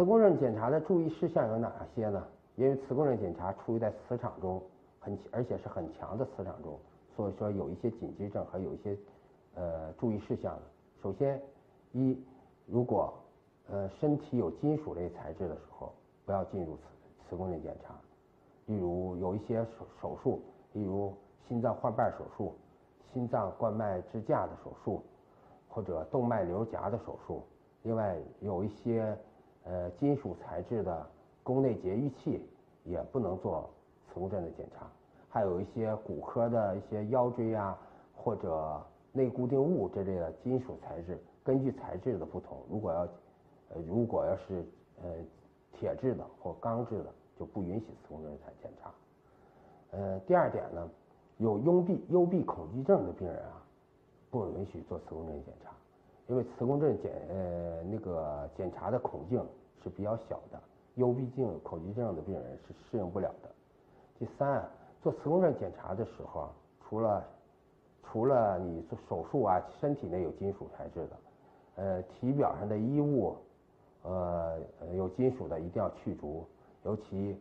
磁共振检查的注意事项有哪些呢？因为磁共振检查处于在磁场中，而且是很强的磁场中，所以说有一些紧急症和有一些注意事项的。首先，如果身体有金属类材质的时候，不要进入磁共振检查。例如有一些手术，例如心脏换瓣手术、心脏冠脉支架的手术，或者动脉瘤夹的手术。另外有一些金属材质的宫内节育器也不能做磁共振的检查。还有一些骨科的一些腰椎啊或者内固定物这类的金属材质，根据材质的不同，如果要是铁质的或钢制的，就不允许磁共振检查。第二点呢，有幽闭恐惧症的病人啊，不允许做磁共振检查，因为磁共振检查的孔径是比较小的，幽闭恐惧症的病人是适应不了的。第三，做磁共振检查的时候，除了你做手术啊，身体内有金属材质的，体表上的衣物，有金属的一定要去除，尤其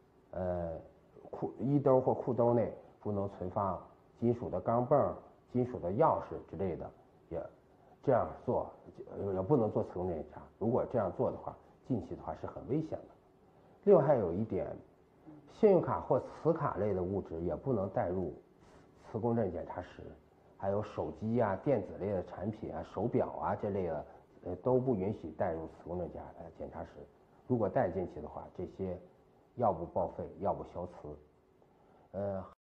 衣兜或裤兜内不能存放金属的钢镚、金属的钥匙之类的，这样做也不能做磁共振检查。如果这样做的话，进去的话是很危险的。另外还有一点，信用卡或磁卡类的物质也不能带入磁共振检查室，还有手机啊、电子类的产品啊、手表啊这类的，都不允许带入磁共振检查室。如果带进去的话，这些要不报废，要不消磁。